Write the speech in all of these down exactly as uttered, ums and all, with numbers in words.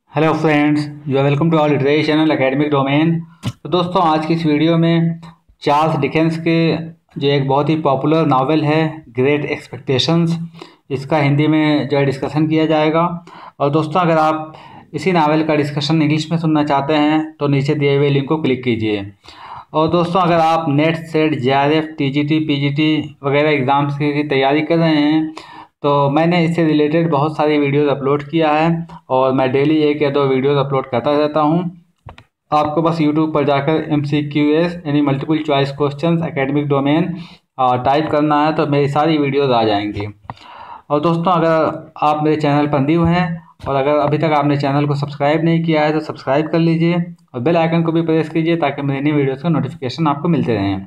Hello friends, you are welcome to our literary channel academic domain. तो दोस्तों, आज की इस वीडियो में चार्ल्स डिकेंस के जो एक बहुत ही पॉपुलर नावल है ग्रेट एक्सपेक्टेशंस, इसका हिंदी में जो है डिस्कशन किया जाएगा। और दोस्तों, अगर आप इसी नावल का डिस्कशन इंग्लिश में सुनना चाहते हैं तो नीचे दिए हुए लिंक को क्लिक कीजिए। और दोस्तों, अगर आप NET SET J R F T G T P G T वगैरह एग्ज़ाम्स की तैयारी कर रहे हैं तो मैंने इससे रिलेटेड बहुत सारी वीडियोस अपलोड किया है और मैं डेली एक या दो वीडियोस अपलोड करता रहता हूं। आपको बस यूट्यूब पर जाकर एम सी क्यू एस यानी multiple choice questions academic domain type करना है तो मेरी सारी वीडियोस आ जाएंगी। और दोस्तों, अगर आप मेरे चैनल पर न्यू हैं और अगर अभी तक आपने चैनल को सब्सक्राइब नहीं किया है तो सब्सक्राइब कर लीजिए और बेल आइकन को भी प्रेस कीजिए ताकि मेरी नई वीडियोज़ का नोटिफिकेशन आपको मिलते रहें।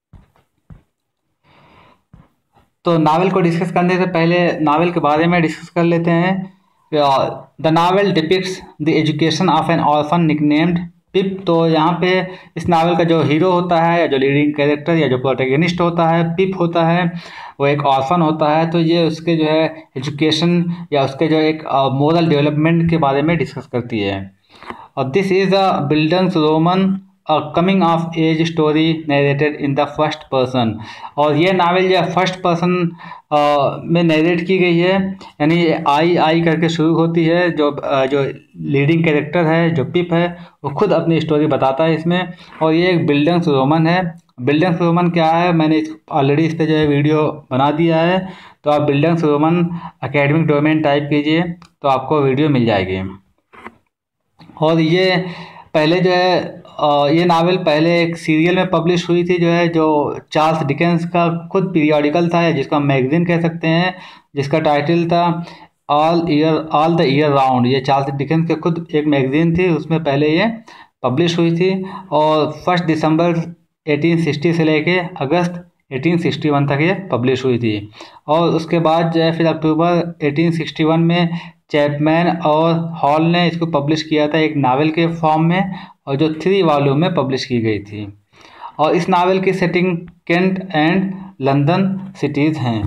तो नावल को डिस्कस करने से पहले नावल के बारे में डिस्कस कर लेते हैं। The novel depicts the education of an orphan nicknamed Pip. तो यहाँ पे इस नावल का जो हीरो होता है या जो लीडिंग कैरेक्टर या जो प्रोटैगनिस्ट होता है पिप होता है, वो एक ऑर्फन होता है। तो ये उसके जो है एजुकेशन या उसके जो एक मोरल डेवलपमेंट के बारे में डिस्कस करती है। और this is a bildungsroman coming of age story narrated in the first person. और ये नावल जो फर्स्ट पर्सन में नरेट की गई है, यानी आई आई करके शुरू होती है। जो uh, जो लीडिंग कैरेक्टर है जो पिप है वो खुद अपनी स्टोरी बताता है इसमें। और ये एक बिल्डन्स रोमन है। बिल्डन्स रोमन क्या है, मैंने ऑलरेडी इस पर जो है वीडियो बना दिया है, तो आप bildungsroman academic domain type कीजिए तो आपको वीडियो मिल जाएगी। और ये पहले जो है ये नावल पहले एक सीरियल में पब्लिश हुई थी, जो है जो चार्ल्स डिकेंस का खुद पीरियडिकल था या जिसको हम मैगजीन कह सकते हैं, जिसका टाइटल था all year all the year round. ये चार्ल्स डिकेंस के खुद एक मैगजीन थी, उसमें पहले ये पब्लिश हुई थी। और फर्स्ट दिसंबर अठारह सौ साठ से लेके अगस्त अठारह सौ इकसठ तक ये पब्लिश हुई थी। और उसके बाद जो है फिर अक्टूबर अठारह सौ इकसठ में चैपमैन और हॉल ने इसको पब्लिश किया था एक नावल के फॉर्म में, और जो थ्री वॉल्यूम में पब्लिश की गई थी। और इस नावल की setting Kent and London cities हैं।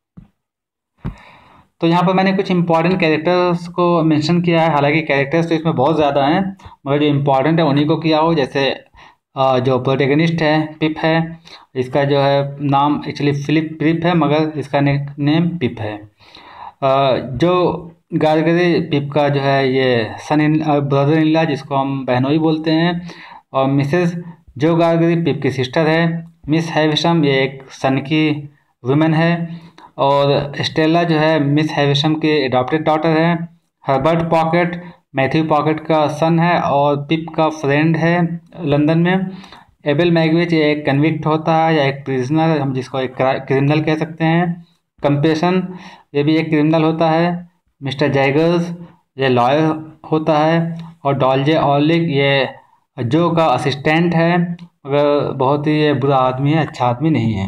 तो यहाँ पर मैंने कुछ इंपॉर्टेंट कैरेक्टर्स को मेंशन किया है। हालांकि कैरेक्टर्स तो इसमें बहुत ज़्यादा हैं, मगर जो इम्पोर्टेंट है उन्हीं को किया हो। जैसे जो प्रोटैगनिस्ट है पिप है, इसका जो है नाम एक्चुअली फिलिप पिप है, मगर इसका नेम पिप है। जो गारगरी पिप का जो है ये सन इन ब्रदर इन लॉ, जिसको हम बहनोई बोलते हैं। और मिसेस जो गारगरी पिप की सिस्टर है। मिस हैविशम ये एक सन की वुमेन है। और स्टेला जो है मिस हैविशम की एडॉप्टेड डॉटर है। हर्बर्ट पॉकेट मैथ्यू पॉकेट का सन है और पिप का फ्रेंड है लंदन में। एबल मैगविच ये एक कन्विक्ट होता है या एक प्रिजनर, हम जिसको एक क्रिमिनल कह सकते हैं। कंपेशन ये भी एक क्रिमिनल होता है। मिस्टर जैगर्स ये लॉयर होता है। और डॉल्जे ऑर्लिक ये जो का असिस्टेंट है, मगर बहुत ही ये बुरा आदमी है, अच्छा आदमी नहीं है।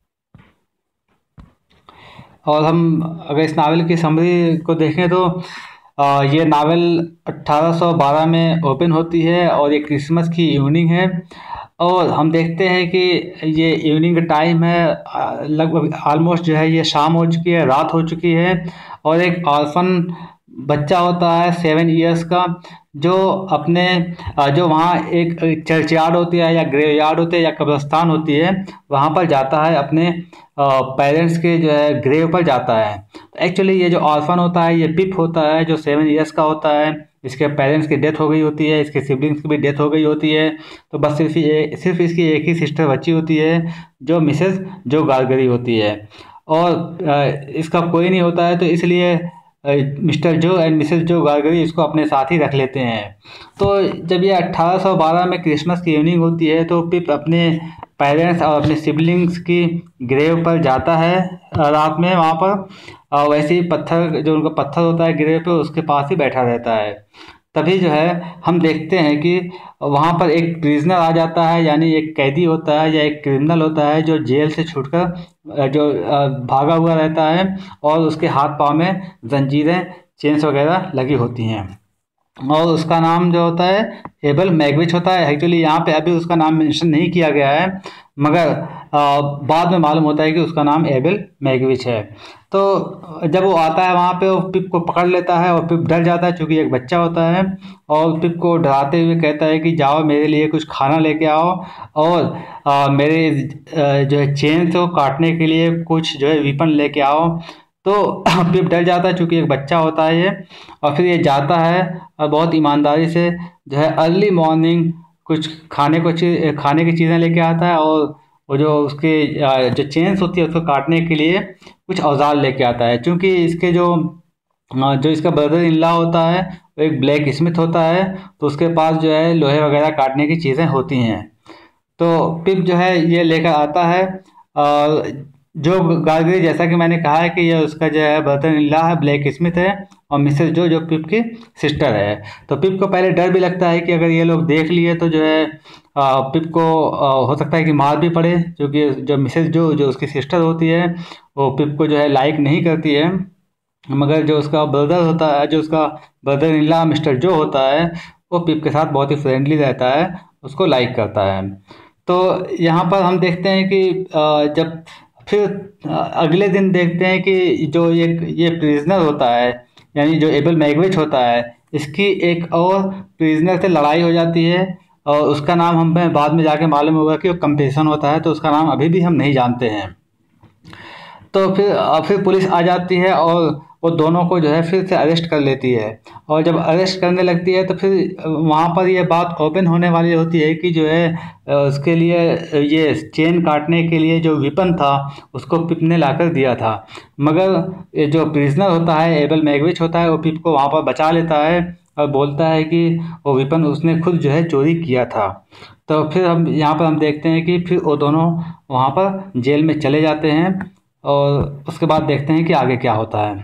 और हम अगर इस नावल की समरी को देखें तो आ, ये नावल अट्ठारह सौ बारह में ओपन होती है और ये क्रिसमस की इवनिंग है। और हम देखते हैं कि ये इवनिंग का टाइम है, लगभग ऑलमोस्ट जो है ये शाम हो चुकी है, रात हो चुकी है। और एक ऑर्फन बच्चा होता है सेवन इयर्स का, जो अपने जो वहाँ एक चर्च यार्ड होती है या ग्रेव यार्ड होती है या कब्रिस्तान होती है, वहाँ पर जाता है, अपने पेरेंट्स के जो है ग्रेव पर जाता है। तो एक्चुअली ये जो ऑर्फन होता है ये पिप होता है, जो सेवन इयर्स का होता है। इसके पेरेंट्स की डेथ हो गई होती है, इसके सिबलिंग्स की भी डेथ हो गई होती है। तो बस सिर्फ ये सिर्फ इसकी एक ही सिस्टर बची होती है, जो मिसेस जो गारगरी होती है। और इसका कोई नहीं होता है, तो इसलिए मिस्टर जो एंड मिसेस जो गारगरी इसको अपने साथ ही रख लेते हैं। तो जब ये अट्ठारह सौ बारह में क्रिसमस की इवनिंग होती है तो पिप अपने पेरेंट्स और अपने सिबलिंग्स की ग्रेव पर जाता है रात में वहाँ पर। वैसे ही पत्थर जो उनका पत्थर होता है ग्रेव पे, उसके पास ही बैठा रहता है। तभी जो है हम देखते हैं कि वहाँ पर एक प्रिजनर आ जाता है, यानी एक कैदी होता है या एक क्रिमिनल होता है जो जेल से छूटकर जो भागा हुआ रहता है, और उसके हाथ पाँव में जंजीरें चेन्स वगैरह लगी होती हैं। और उसका नाम जो होता है एबल मैगविच होता है। एक्चुअली यहाँ पे अभी उसका नाम मेंशन नहीं किया गया है, मगर आ, बाद में मालूम होता है कि उसका नाम एबल मैगविच है। तो जब वो आता है वहाँ पे, वो पिप को पकड़ लेता है और पिप डर जाता है क्योंकि एक बच्चा होता है, और पिप को डराते हुए कहता है कि जाओ मेरे लिए कुछ खाना लेके आओ, और आ, मेरे आ, जो है चेन को काटने के लिए कुछ जो है वीपन लेके आओ। तो पिप डर जाता है क्योंकि एक बच्चा होता है ये, और फिर ये जाता है और बहुत ईमानदारी से जो है अर्ली मॉर्निंग कुछ खाने को चीज खाने की चीज़ें लेके आता है, और वो जो उसके आ, जो चेन्स होती है उसको काटने के लिए कुछ औजार लेके आता है। क्योंकि इसके जो आ, जो इसका ब्रदर इन लॉ होता है वो एक ब्लैक स्मिथ होता है, तो उसके पास जो है लोहे वगैरह काटने की चीज़ें होती हैं। तो पिप जो है ये लेकर आता है, और जो गार्गरी, जैसा कि मैंने कहा है कि ये उसका जो है ब्रदर इन लॉ है, ब्लैक स्मिथ है, और मिसेस जो जो पिप की सिस्टर है। तो पिप को पहले डर भी लगता है कि अगर ये लोग देख लिए तो जो है आ, पिप को आ, हो सकता है कि मार भी पड़े, क्योंकि जो मिसेस जो जो उसकी सिस्टर होती है वो पिप को जो है लाइक नहीं करती है। मगर जो उसका ब्रदर होता है, जो उसका ब्रदर इन लॉ मिस्टर जो होता है, वो पिप के साथ बहुत ही फ्रेंडली रहता है, उसको लाइक करता है। तो यहाँ पर हम देखते हैं कि आ, जब फिर आ, अगले दिन देखते हैं कि जो ये ये प्रिजनर होता है, यानी जो एबल मैगविच होता है, इसकी एक और प्रिजनर से लड़ाई हो जाती है, और उसका नाम हमें बाद में जाके मालूम होगा कि वो कंपेसन होता है, तो उसका नाम अभी भी हम नहीं जानते हैं। तो फिर फिर पुलिस आ जाती है और वो दोनों को जो है फिर से अरेस्ट कर लेती है, और जब अरेस्ट करने लगती है तो फिर वहाँ पर ये बात ओपन होने वाली होती है कि जो है उसके लिए ये चेन काटने के लिए जो वेपन था उसको पिप ने लाकर दिया था। मगर ये जो प्रिजनर होता है, एबल मैगविच होता है, वो पिप को वहाँ पर बचा लेता है और बोलता है कि वो वेपन उसने खुद जो है चोरी किया था। तो फिर हम यहाँ पर हम देखते हैं कि फिर वो दोनों वहाँ पर जेल में चले जाते हैं, और उसके बाद देखते हैं कि आगे क्या होता है।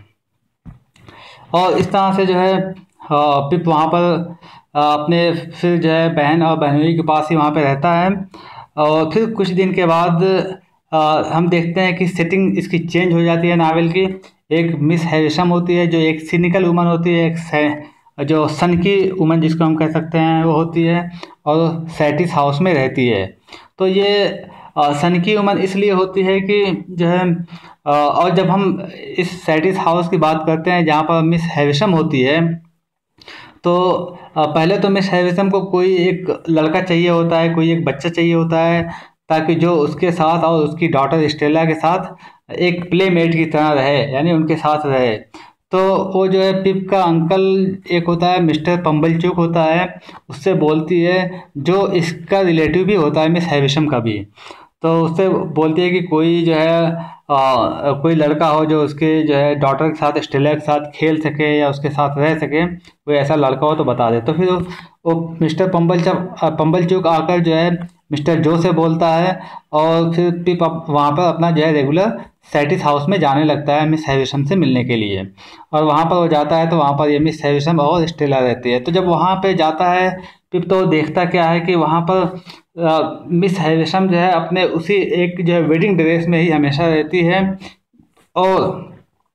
और इस तरह से जो है पिप वहाँ पर अपने फिर जो है बहन और बहनोई के पास ही वहाँ पे रहता है। और फिर कुछ दिन के बाद हम देखते हैं कि सेटिंग इसकी चेंज हो जाती है नावल की। एक मिस हैरिशम होती है जो एक सिनिकल वुमन होती है, एक जो सन की वुमन जिसको हम कह सकते हैं वो होती है, और सैटिस हाउस में रहती है। तो ये सन की वुमन इसलिए होती है कि जो है, और जब हम इस सैटिस हाउस की बात करते हैं जहाँ पर मिस हैविशम होती है, तो पहले तो मिस हैविशम को कोई एक लड़का चाहिए होता है, कोई एक बच्चा चाहिए होता है, ताकि जो उसके साथ और उसकी डॉटर स्टेला के साथ एक प्लेमेट की तरह रहे, यानी उनके साथ रहे। तो वो जो है पिप का अंकल एक होता है मिस्टर पंबलचूक होता है, उससे बोलती है, जो इसका रिलेटिव भी होता है मिस हैविशम का भी। तो उससे बोलती है कि कोई जो है आ, कोई लड़का हो जो उसके जो है डॉटर के साथ, स्टेला के साथ खेल सके या उसके साथ रह सके, कोई ऐसा लड़का हो तो बता दे। तो फिर वो मिस्टर पंबल पंबलचूक आकर जो है मिस्टर जो से बोलता है, और फिर पिप वहाँ पर अपना जो है रेगुलर सैटिस हाउस में जाने लगता है मिस हैविशम से मिलने के लिए। और वहाँ पर वो जाता है तो वहाँ पर ये मिस हैविशम और स्टेला रहती है। तो जब वहाँ पे जाता है पिप, तो देखता क्या है कि वहाँ पर आ, मिस हैविशम जो है अपने उसी एक जो है वेडिंग ड्रेस में ही हमेशा रहती है, और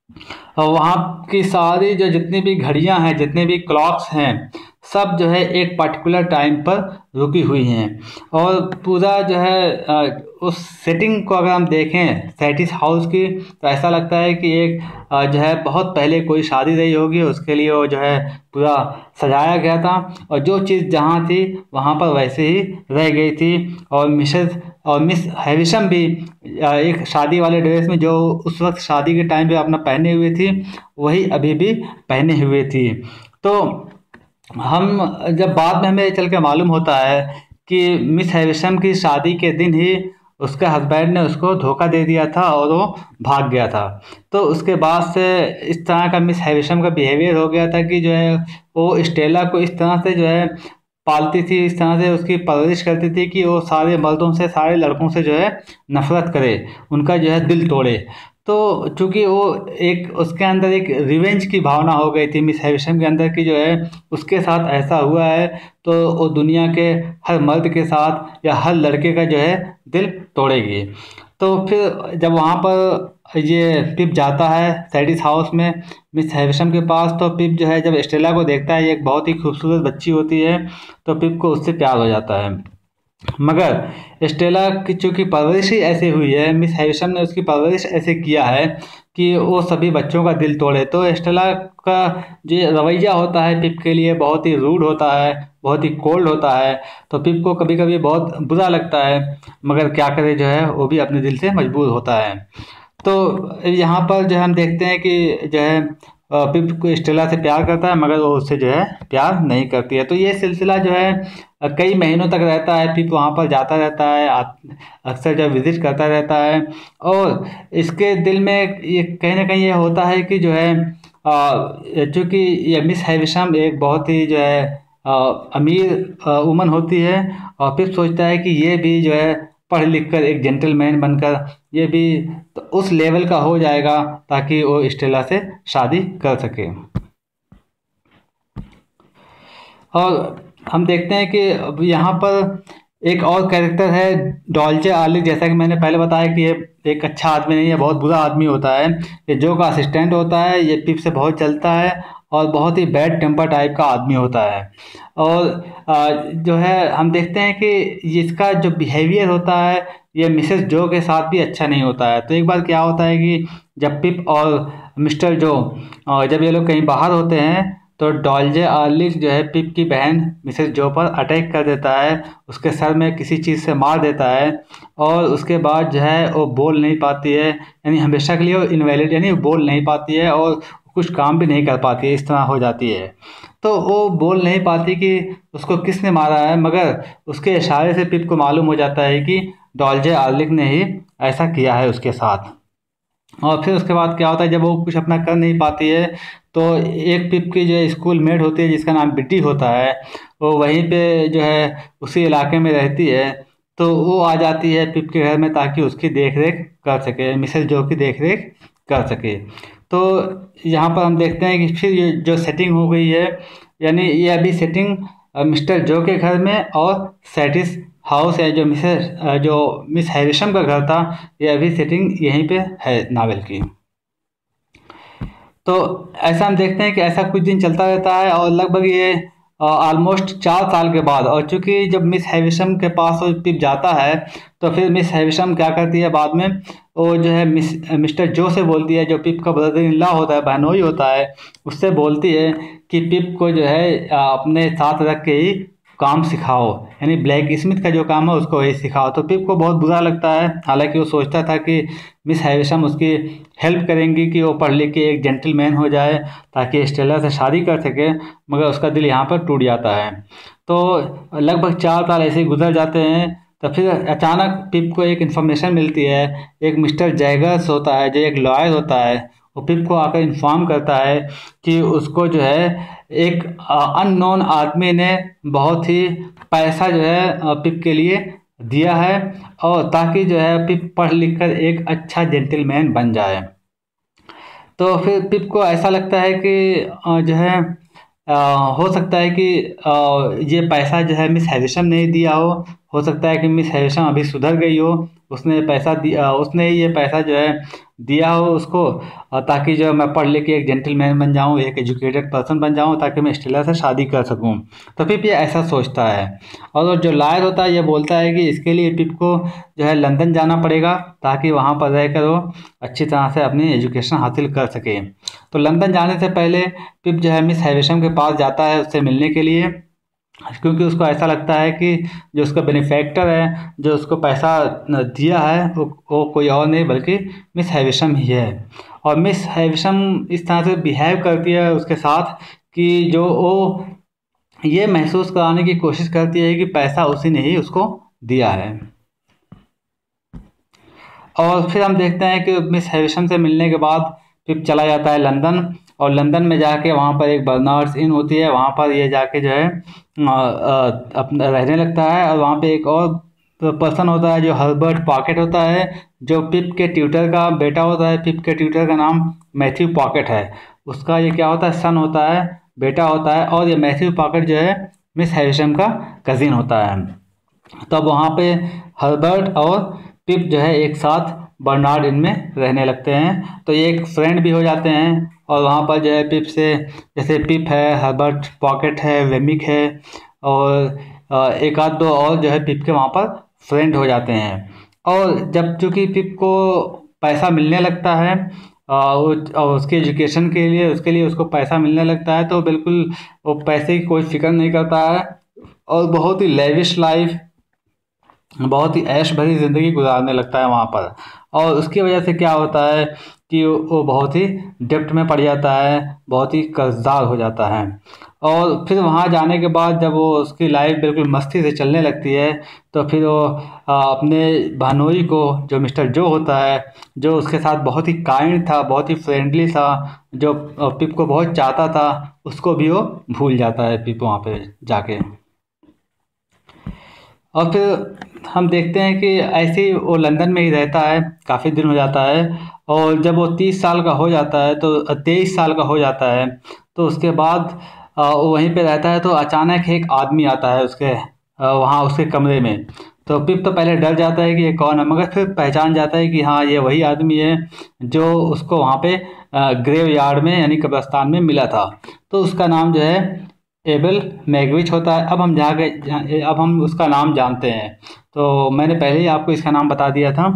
वहाँ की सारी जो जितनी भी घड़ियाँ हैं, जितने भी क्लॉक्स हैं, सब जो है एक पर्टिकुलर टाइम पर रुकी हुई हैं। और पूरा जो है उस सेटिंग को अगर हम देखें सैटिस हाउस की, तो ऐसा लगता है कि एक जो है बहुत पहले कोई शादी रही होगी, उसके लिए वो जो है पूरा सजाया गया था, और जो चीज़ जहाँ थी वहाँ पर वैसे ही रह गई थी। और मिसेस और मिस हैविशम भी एक शादी वाले ड्रेस में जो उस वक्त शादी के टाइम पे अपना पहने हुए थी, वही अभी भी पहने हुए थी। तो हम जब बाद में हमें चल के मालूम होता है कि मिस हैविशम की शादी के दिन ही उसके हस्बैंड ने उसको धोखा दे दिया था और वो भाग गया था। तो उसके बाद से इस तरह का मिस हैविशम का बिहेवियर हो गया था कि जो है वो स्टेला को इस तरह से जो है पालती थी, इस तरह से उसकी परवरिश करती थी कि वो सारे मर्दों से, सारे लड़कों से जो है नफरत करे, उनका जो है दिल तोड़े। तो चूंकि वो एक उसके अंदर एक रिवेंज की भावना हो गई थी मिस हैविशम के अंदर कि जो है उसके साथ ऐसा हुआ है तो वो दुनिया के हर मर्द के साथ या हर लड़के का जो है दिल तोड़ेगी। तो फिर जब वहाँ पर ये पिप जाता है सैटिस हाउस में मिस हैविशम के पास, तो पिप जो है जब स्टेला को देखता है, ये एक बहुत ही खूबसूरत बच्ची होती है, तो पिप को उससे प्यार हो जाता है। मगर स्टेला की चूँकि परवरिश ही ऐसे हुई है, मिस हैविशम ने उसकी परवरिश ऐसे किया है कि वो सभी बच्चों का दिल तोड़े। तो स्टेला का जो रवैया होता है पिप के लिए बहुत ही रूड होता है, बहुत ही कोल्ड होता है। तो पिप को कभी कभी बहुत बुरा लगता है, मगर क्या करे, जो है वो भी अपने दिल से मजबूर होता है। तो यहाँ पर जो है हम देखते हैं कि जो है अ, पिप को स्टेला से प्यार करता है, मगर वो उससे जो है प्यार नहीं करती है। तो ये सिलसिला जो है अ, कई महीनों तक रहता है। पिप वहाँ पर जाता रहता है, आ- अक्सर जो विजिट करता रहता है। और इसके दिल में ये कहीं ना कहीं ये होता है कि जो है चूँकि ये मिस हैविशम एक बहुत ही जो है अ, अमीर वुमन होती है, और पिप सोचता है कि ये भी जो है पढ़ लिख कर एक जेंटलमैन बनकर ये भी तो उस लेवल का हो जाएगा ताकि वो स्टेला से शादी कर सके। और हम देखते हैं कि अब यहाँ पर एक और कैरेक्टर है डॉल्चे आर्लिक। जैसा कि मैंने पहले बताया कि ये एक अच्छा आदमी नहीं है, बहुत बुरा आदमी होता है। ये जो का असिस्टेंट होता है, ये पिप से बहुत चलता है और बहुत ही बैड टेम्पर टाइप का आदमी होता है। और आ, जो है हम देखते हैं कि इसका जो बिहेवियर होता है ये मिसेस जो के साथ भी अच्छा नहीं होता है। तो एक बार क्या होता है कि जब पिप और मिस्टर जो आ, जब ये लोग कहीं बाहर होते हैं, तो डॉल्जे आर्लिक जो है पिप की बहन मिसेस जो पर अटैक कर देता है, उसके सर में किसी चीज़ से मार देता है। और उसके बाद जो है वो बोल नहीं पाती है, यानी हमेशा के लिए वो इनवैलिड, यानी वो बोल नहीं पाती है और कुछ काम भी नहीं कर पाती है, इस तरह हो जाती है। तो वो बोल नहीं पाती कि उसको किसने मारा है, मगर उसके इशारे से पिप को मालूम हो जाता है कि डॉल्जे आर्लिक ने ही ऐसा किया है उसके साथ। और फिर उसके बाद क्या होता है, जब वो कुछ अपना कर नहीं पाती है, तो एक पिप की जो है स्कूल मेट होती है जिसका नाम बिट्टी होता है, वो वहीं पे जो है उसी इलाके में रहती है। तो वो आ जाती है पिप के घर में ताकि उसकी देख रेख कर सके, मिसेस जो की देख रेख कर सके। तो यहाँ पर हम देखते हैं कि फिर ये जो सेटिंग हो गई है, यानी ये अभी सेटिंग मिस्टर जो के घर में और सेटिस हाउस है जो मिसेस जो मिस हैरिशम का घर था, ये अभी सेटिंग यहीं पे है नावल की। तो ऐसा हम देखते हैं कि ऐसा कुछ दिन चलता रहता है और लगभग ये ऑलमोस्ट चार साल के बाद, और चूंकि जब मिस हैविशम के पास वो पिप जाता है, तो फिर मिस हैविशम क्या करती है बाद में, वो जो है मिस मिस्टर जो से बोलती है, जो पिप का ब्रदर इन लॉ होता है, बहनोई होता है, उससे बोलती है कि पिप को जो है अ, अपने साथ रख के ही काम सिखाओ, यानी ब्लैक स्मिथ का जो काम है उसको वही सिखाओ। तो पिप को बहुत बुरा लगता है, हालांकि वो सोचता था कि मिस हैविशम उसकी हेल्प करेंगी कि वो पढ़ लिख के एक जेंटलमैन हो जाए ताकि स्टेला से शादी कर सके, मगर उसका दिल यहाँ पर टूट जाता है। तो लगभग चार साल ऐसे ही गुजर जाते हैं। तो फिर अचानक पिप को एक इन्फॉर्मेशन मिलती है, एक मिस्टर जैगर्स होता है जो एक लॉयर होता है, वो पिप को आकर इन्फॉर्म करता है कि उसको जो है एक अननोन आदमी ने बहुत ही पैसा जो है अ, पिप के लिए दिया है, और ताकि जो है पिप पढ़ लिख कर एक अच्छा जेंटलमैन बन जाए। तो फिर पिप को ऐसा लगता है कि अ, जो है अ, हो सकता है कि अ, ये पैसा जो है मिस हैविशम ने ही दिया हो हो सकता है कि मिस हैविशम अभी सुधर गई हो, उसने पैसा दिया, उसने ही ये पैसा जो है दिया हो उसको, अ, ताकि जो है मैं पढ़ लिख के एक जेंटलमैन बन जाऊं, एक एजुकेटेड पर्सन बन जाऊं, ताकि मैं स्टेला से शादी कर सकूं। तो पिप ये ऐसा सोचता है। और जो लायर होता है ये बोलता है कि इसके लिए पिप को जो है लंदन जाना पड़ेगा ताकि वहाँ पर रहकर वो अच्छी तरह से अपनी एजुकेशन हासिल कर सके। तो लंदन जाने से पहले पिप जो है मिस हैविशम के पास जाता है उससे मिलने के लिए, क्योंकि उसको ऐसा लगता है कि जो उसका बेनिफैक्टर है, जो उसको पैसा न- दिया है, वो वो कोई और नहीं बल्कि मिस हैविशम ही है। और मिस हैविशम इस तरह से बिहेव करती है उसके साथ कि जो वो ये महसूस कराने की कोशिश करती है कि पैसा उसी ने ही उसको दिया है। और फिर हम देखते हैं कि मिस हैविशम से मिलने के बाद पिप चला जाता है लंदन, और लंदन में जाके वहाँ पर एक बर्नार्ड्स इन होती है, वहाँ पर ये जाके जो है अ, अ, अपना रहने लगता है। और वहाँ पे एक और पर्सन होता है जो हर्बर्ट पॉकेट होता है, जो पिप के ट्यूटर का बेटा होता है। पिप के ट्यूटर का नाम मैथ्यू पॉकेट है, उसका ये क्या होता है, सन होता है, बेटा होता है। और ये मैथ्यू पॉकेट जो है मिस हैविशम का कजिन होता है। तब वहाँ पे हर्बर्ट और पिप जो है एक साथ बर्नार्ड इन में रहने लगते हैं, तो ये एक फ्रेंड भी हो जाते हैं। और वहाँ पर जो है पिप से, जैसे पिप है, हर्बर्ट पॉकेट है, वेमिक है, और अ, एक आध दो और जो है पिप के वहाँ पर फ्रेंड हो जाते हैं। और जब चूँकि पिप को पैसा मिलने लगता है, आ, वो और उसके एजुकेशन के लिए उसके लिए उसको पैसा मिलने लगता है, तो बिल्कुल वो पैसे की कोई फिक्र नहीं करता है और बहुत ही लेविश लाइफ, बहुत ही ऐश भरी ज़िंदगी गुजारने लगता है वहाँ पर। और उसकी वजह से क्या होता है कि वो वो बहुत ही डेप्ट में पड़ जाता है, बहुत ही कर्जदार हो जाता है। और फिर वहाँ जाने के बाद जब वो उसकी लाइफ बिल्कुल मस्ती से चलने लगती है, तो फिर वो आ, अपने बहनोई को, जो मिस्टर जो होता है, जो उसके साथ बहुत ही काइंड था, बहुत ही फ्रेंडली था, जो आ, पिप को बहुत चाहता था, उसको भी वो भूल जाता है पिप वहाँ पे जाके। और फिर हम देखते हैं कि ऐसे ही वो लंदन में ही रहता है, काफ़ी दिन हो जाता है। और जब वो तीस साल का हो जाता है, तो तेईस साल का हो जाता है, तो उसके बाद अ, वो वहीं पे रहता है, तो अचानक एक आदमी आता है उसके अ, वहाँ उसके कमरे में। तो पिप तो पहले डर जाता है कि ये कौन है, मगर फिर पहचान जाता है कि हाँ, ये वही आदमी है जो उसको वहाँ पे ग्रेव यार्ड में यानी कब्रिस्तान में मिला था। तो उसका नाम जो है एबल मैग्विच होता है। अब हम जहाँ के जहाँ- अब हम उसका नाम जानते हैं। तो मैंने पहले ही आपको इसका नाम बता दिया था।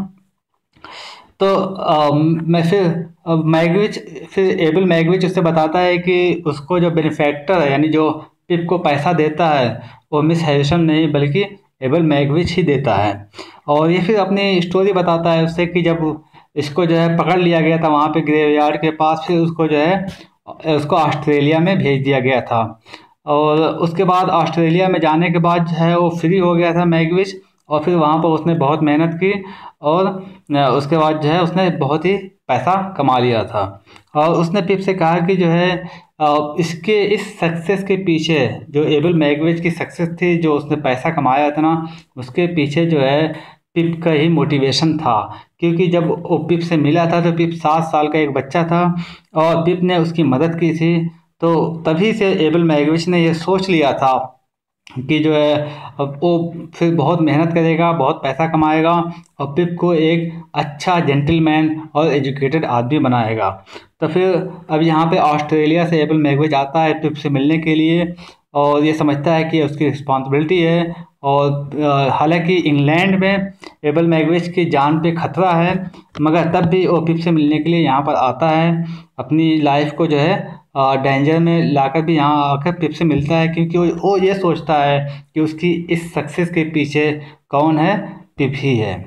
तो अ, मैं फिर अब मैग्विच फिर एबल मैग्विच उससे बताता है कि उसको जो बेनिफैक्टर है, यानी जो पिप को पैसा देता है, वो मिस हैरिसन नहीं बल्कि एबल मैग्विच ही देता है। और ये फिर अपनी स्टोरी बताता है उससे कि जब इसको जो है पकड़ लिया गया था वहाँ पे ग्रेवयार्ड के पास, फिर उसको जो है उसको ऑस्ट्रेलिया में भेज दिया गया था। और उसके बाद ऑस्ट्रेलिया में जाने के बाद जो है वो फ्री हो गया था मैग्विच। और फिर वहाँ पर उसने बहुत मेहनत की और अ, उसके बाद जो है उसने बहुत ही पैसा कमा लिया था। और उसने पिप से कहा कि जो है अ, इसके इस सक्सेस के पीछे, जो एबल मैग्विच की सक्सेस थी, जो उसने पैसा कमाया था ना, उसके पीछे जो है पिप का ही मोटिवेशन था। क्योंकि जब वो पिप से मिला था, तो पिप सात साल का एक बच्चा था और पिप ने उसकी मदद की थी। तो तभी से एबल मैग्विच ने ये सोच लिया था कि जो है अब वो फिर बहुत मेहनत करेगा, बहुत पैसा कमाएगा और पिप को एक अच्छा जेंटलमैन और एजुकेटेड आदमी बनाएगा। तो फिर अब यहाँ पे ऑस्ट्रेलिया से एबल मैग्विच आता है पिप से मिलने के लिए, और ये समझता है कि उसकी रिस्पॉन्सिबिलिटी है। और अ, हालांकि इंग्लैंड में एबल मैग्विच की जान पे खतरा है, मगर तब भी वो पिप से मिलने के लिए यहाँ पर आता है, अपनी लाइफ को जो है डेंजर में लाकर भी यहाँ आकर पिप से मिलता है, क्योंकि वो वो ये सोचता है कि उसकी इस सक्सेस के पीछे कौन है, पिप ही है।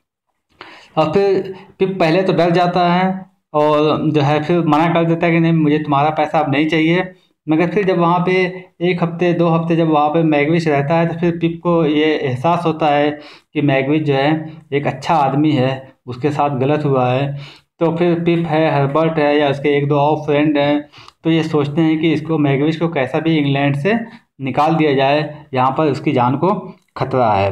और फिर पिप पहले तो डर जाता है और जो है फिर मना कर देता है कि नहीं, मुझे तुम्हारा पैसा अब नहीं चाहिए। मगर फिर जब वहाँ पे एक हफ्ते दो हफ्ते जब वहाँ पे मैग्विच रहता है, तो फिर पिप को ये एहसास होता है कि मैग्विच जो है एक अच्छा आदमी है, उसके साथ गलत हुआ है। तो फिर पिप है, हर्बर्ट है, या उसके एक दो और फ्रेंड हैं, तो ये सोचते हैं कि इसको मैग्विच को कैसा भी इंग्लैंड से निकाल दिया जाए, यहाँ पर उसकी जान को खतरा है।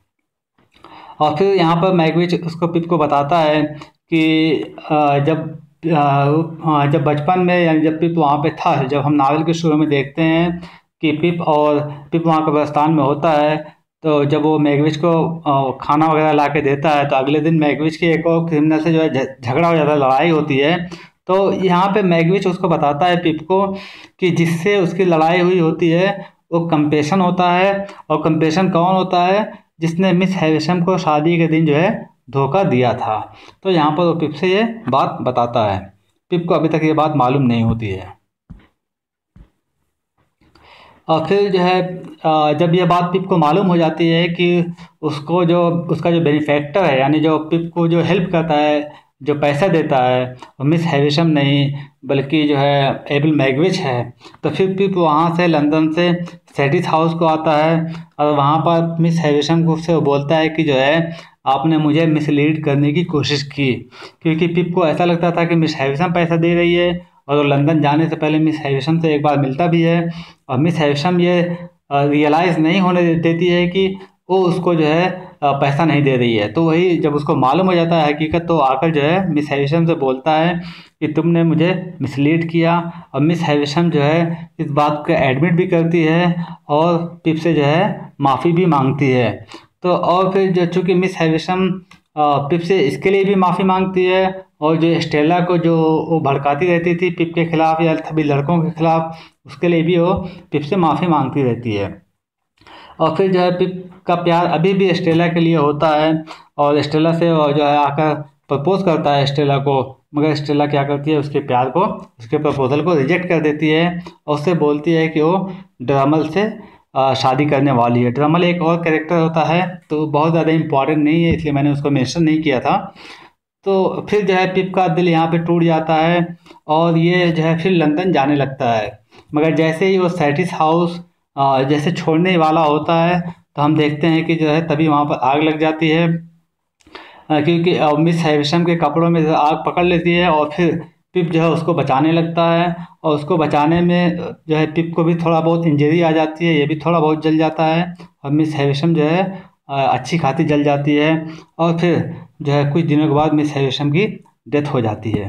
और फिर यहाँ पर मैग्विच उसको पिप को बताता है कि अ, जब अ, हाँ, जब बचपन में, यानी जब पिप वहाँ पे था, जब हम नावल के शुरू में देखते हैं कि पिप और पिप वहाँ कब्रिस्तान में होता है, तो जब वो मैग्विच को अ, खाना वगैरह ला के देता है, तो अगले दिन मैग्विच की एक और क्रिमिनल से जो है झ- झगड़ा हो जाता है, लड़ाई होती है। तो यहाँ पे मैग्विच उसको बताता है पिप को कि जिससे उसकी लड़ाई हुई होती है वो कंपेशन होता है। और कंपेशन कौन होता है? जिसने मिस हैविशम को शादी के दिन जो है धोखा दिया था। तो यहाँ पर वो पिप से ये बात बताता है। पिप को अभी तक ये बात मालूम नहीं होती है। और फिर जो है अ, जब ये बात पिप को मालूम हो जाती है कि उसको जो उसका जो बेनिफैक्टर है, यानी जो पिप को जो हेल्प करता है, जो पैसा देता है, वो मिस हैविशम नहीं बल्कि जो है एबल मैग्विच है। तो फिर पिप वहाँ से लंदन से सैटिस हाउस को आता है और वहाँ पर मिस हैविशम को से वो बोलता है कि जो है आपने मुझे मिसलीड करने की कोशिश की। क्योंकि पिप को ऐसा लगता था कि मिस हैविशम पैसा दे रही है, और वो लंदन जाने से पहले मिस हैविशम से एक बार मिलता भी है। और मिस हैविशम ये रियलाइज़ नहीं होने देती है कि वो उसको जो है अ, पैसा नहीं दे रही है। तो वही जब उसको मालूम हो जाता है हकीकत, तो आकर जो है मिस हैविशम से बोलता है कि तुमने मुझे मिसलीड किया। और मिस हैविशम जो है इस बात को एडमिट भी करती है और पिप से जो है माफ़ी भी मांगती है। तो और फिर जो चूँकि मिस हैविशम अ, पिप से इसके लिए भी माफ़ी मांगती है, और जो स्टेला को जो वो भड़काती रहती थी पिप के खिलाफ या सभी लड़कों के खिलाफ, उसके लिए भी वो पिप से माफ़ी मांगती रहती है। और फिर जो है पिप का प्यार अभी भी स्टेला के लिए होता है, और स्टेला से वो जो है आकर प्रपोज करता है स्टेला को, मगर स्टेला क्या करती है, उसके प्यार को, उसके प्रपोजल को रिजेक्ट कर देती है और उससे बोलती है कि वो ड्रमल से आ, शादी करने वाली है। ड्रमल एक और कैरेक्टर होता है, तो बहुत ज़्यादा इम्पॉर्टेंट नहीं है, इसलिए मैंने उसको मेंशन नहीं किया था। तो फिर जो है पिप का दिल यहाँ पे टूट जाता है और ये जो है फिर लंदन जाने लगता है। मगर जैसे ही वो सैटिस हाउस जैसे छोड़ने वाला होता है, तो हम देखते हैं कि जो है तभी वहाँ पर आग लग जाती है, अ, क्योंकि अ, मिस हैविशम के कपड़ों में आग पकड़ लेती है और फिर पिप जो है उसको बचाने लगता है। और उसको बचाने में अ, जो है पिप को भी थोड़ा बहुत इंजरी आ जाती है, ये भी थोड़ा बहुत जल जाता है और मिस हैविशम जो है अ, अच्छी खासी जल जाती है। और फिर जो है कुछ दिनों के बाद मिस हैविशम की डेथ हो जाती है।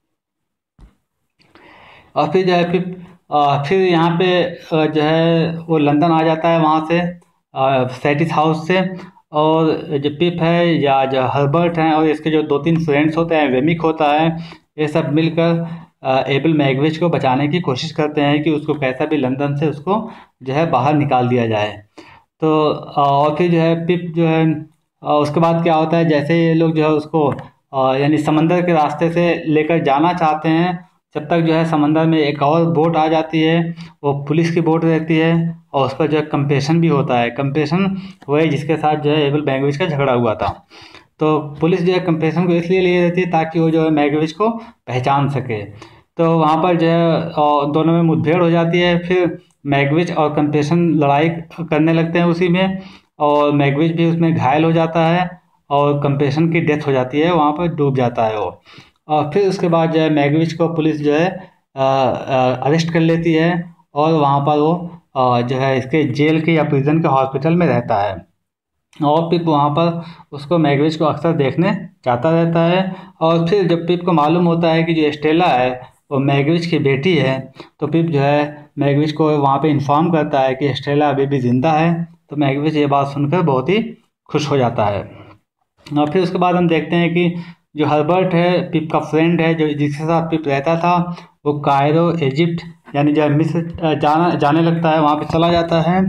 और फिर जो है फिर अ, फिर यहाँ पे अ, जो है वो लंदन आ जाता है वहाँ से, सैटिस हाउस से। और जो पिप है या जो हर्बर्ट हैं और इसके जो दो तीन फ्रेंड्स होते हैं, वेमिक होता है, ये सब मिलकर एबल मैगविच को बचाने की कोशिश करते हैं कि उसको कैसा भी लंदन से उसको जो है बाहर निकाल दिया जाए। तो अ, और फिर जो है पिप जो है अ, उसके बाद क्या होता है, जैसे ये लोग जो है उसको अ, यानी समंदर के रास्ते से लेकर जाना चाहते हैं, जब तक जो है समंदर में एक और बोट आ जाती है, वो पुलिस की बोट रहती है और उस पर जो है कंपेशन भी होता है। कंपेशन वही जिसके साथ जो है एबल मैगविच का झगड़ा हुआ था। तो पुलिस जो है कंपेशन को इसलिए लिए रहती है ताकि वो जो है मैगविच को पहचान सके। तो वहाँ पर जो है अ, दोनों में मुठभेड़ हो जाती है। फिर मैगविच और कंपेशन लड़ाई करने लगते हैं उसी में, और मैगविच भी उसमें घायल हो जाता है और कंपेशन की डेथ हो जाती है, वहाँ पर डूब जाता है वो। और फिर उसके बाद जो है मैगविच को पुलिस जो है अरेस्ट कर लेती है और वहाँ पर वो अ, जो है इसके जेल के या प्रिजन के हॉस्पिटल में रहता है। और पिप वहाँ पर उसको मैगविच को अक्सर देखने जाता रहता है। और फिर जब पिप को मालूम होता है कि जो स्टेला है वो मैगविच की बेटी है, तो पिप जो है मैगविच को वहाँ पे इन्फॉर्म करता है कि स्टेला अभी भी ज़िंदा है। तो मैगविच ये बात सुनकर बहुत ही खुश हो जाता है। और फिर उसके बाद हम देखते हैं कि जो हर्बर्ट है, पिप का फ्रेंड है, जो जिसके साथ पिप रहता था, वो कायरो इजिप्ट यानी जो है मिस्र जाना जाने लगता है, वहाँ पे चला जाता है।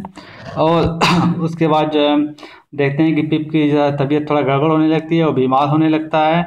और उसके बाद जो है देखते हैं कि पिप की जो है तबीयत थोड़ा गड़बड़ होने लगती है, वो बीमार होने लगता है।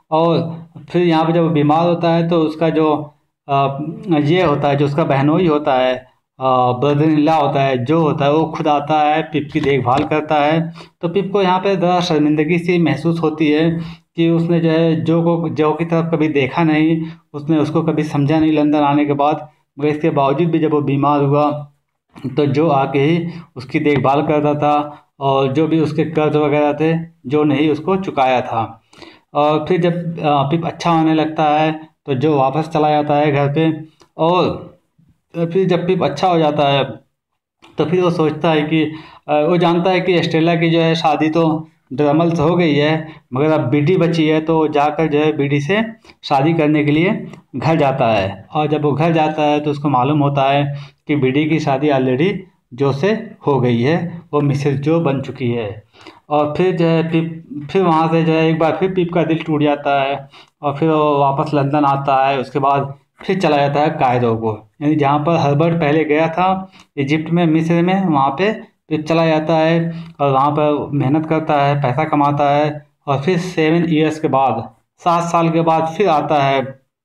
और फिर यहाँ पे जब वो बीमार होता है तो उसका जो अ, ये होता है, जो उसका बहनोई होता है, ब्रदर इन लॉ होता है, जो होता है, वो खुद आता है, पिप की देखभाल करता है। तो पिप को यहाँ पे ज़रा शर्मिंदगी सी महसूस होती है कि उसने जो है जो को जो की तरफ कभी देखा नहीं, उसने उसको कभी समझा नहीं लंदन आने के बाद। मगर इसके बावजूद भी जब वो बीमार हुआ तो जो आके ही उसकी देखभाल करता था और जो भी उसके कर्ज वगैरह थे, जो नहीं उसको चुकाया था। और फिर जब अ, पिप अच्छा होने लगता है तो जो वापस चला जाता है घर पे। और फिर जब पिप अच्छा हो जाता है तो फिर वो सोचता है कि अ, वो जानता है कि एस्टेला की जो है शादी तो ड्रमल से हो गई है, मगर अब बीडी बची है, तो जाकर जो है बीडी से शादी करने के लिए घर जाता है। और जब वो घर जाता है तो उसको मालूम होता है कि बीडी की शादी ऑलरेडी जो से हो गई है, वो मिसेस जो बन चुकी है। और फिर जो है पिप फिर वहाँ से जो है एक बार फिर पिप का दिल टूट जाता है और फिर वो वापस लंदन आता है। उसके बाद फिर चला जाता है कायरो को, यानी जहाँ पर हर्बर्ट पहले गया था इजिप्ट में, मिस्र में, वहाँ पे फिर चला जाता है और वहाँ पर मेहनत करता है, पैसा कमाता है। और फिर सेवन ईयर्स के बाद, सात साल के बाद फिर आता है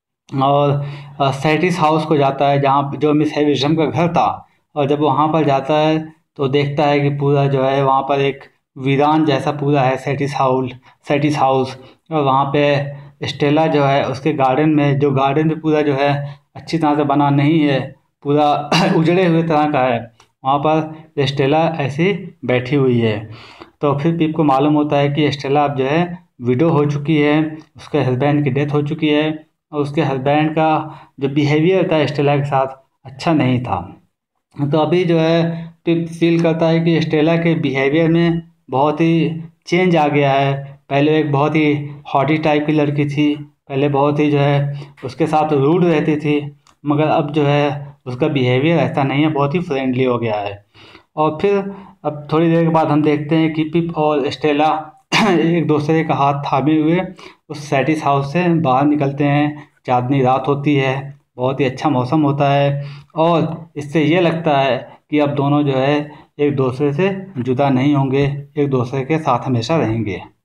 और सैटिस हाउस को जाता है, जहाँ जो मिस हैविशम का घर था। और जब वहाँ पर जाता है तो देखता है कि पूरा जो है वहाँ पर एक वीरान जैसा पूरा है सैटिस हाउस सैटिस हाउस और वहाँ पे स्टेला जो है उसके गार्डन में, जो गार्डन भी पूरा जो है अच्छी तरह से बना नहीं है, पूरा उजड़े हुए तरह का है, वहाँ पर स्टेला ऐसी बैठी हुई है। तो फिर पिप को मालूम होता है कि स्टेला अब जो है विडो हो चुकी है, उसके हस्बैंड की डेथ हो चुकी है और उसके हस्बैंड का जो बिहेवियर था स्टेला के साथ अच्छा नहीं था। तो अभी जो है पिप फील करता है कि स्टेला के बिहेवियर में बहुत ही चेंज आ गया है। पहले एक बहुत ही हॉटी टाइप की लड़की थी, पहले बहुत ही जो है उसके साथ रूड रहती थी, मगर अब जो है उसका बिहेवियर ऐसा नहीं है, बहुत ही फ्रेंडली हो गया है। और फिर अब थोड़ी देर के बाद हम देखते हैं कि पिप और स्टेला एक दूसरे का हाथ थामे हुए उस सैटिस हाउस से बाहर निकलते हैं। चांदनी रात होती है, बहुत ही अच्छा मौसम होता है और इससे ये लगता है कि अब दोनों जो है एक दूसरे से जुदा नहीं होंगे, एक दूसरे के साथ हमेशा रहेंगे।